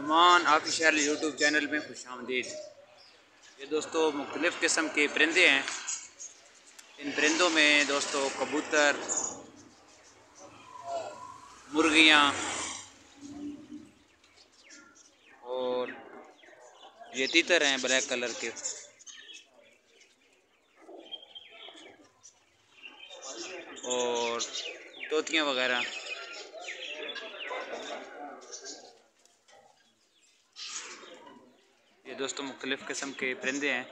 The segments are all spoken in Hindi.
नुमान ऑफिशियल यूट्यूब चैनल में खुशामदीद। ये दोस्तों मुख्तलिफ़ किस्म के परिंदे हैं। इन परिंदों में दोस्तों कबूतर, मुर्गियाँ और ये तीतर हैं ब्लैक कलर के, और तोतियाँ वगैरह। ये दोस्तों मुख्तलिफ़ किस्म के परिंदे हैं।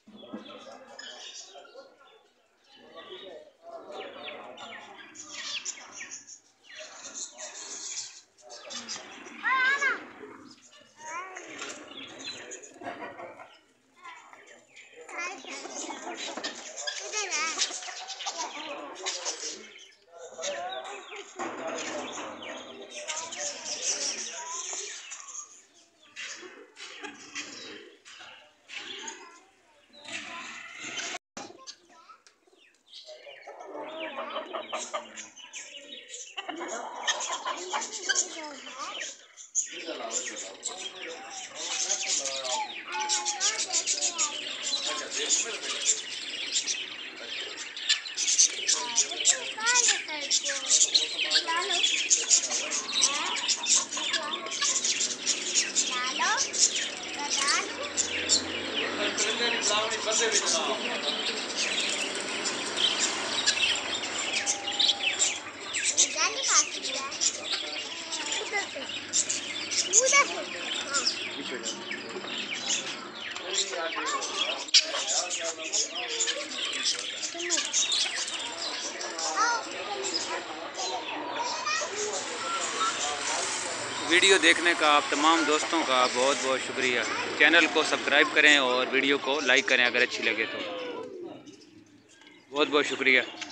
वीडियो देखने का आप तमाम दोस्तों का बहुत बहुत शुक्रिया। चैनल को सब्सक्राइब करें और वीडियो को लाइक करें अगर अच्छी लगे तो। बहुत बहुत शुक्रिया।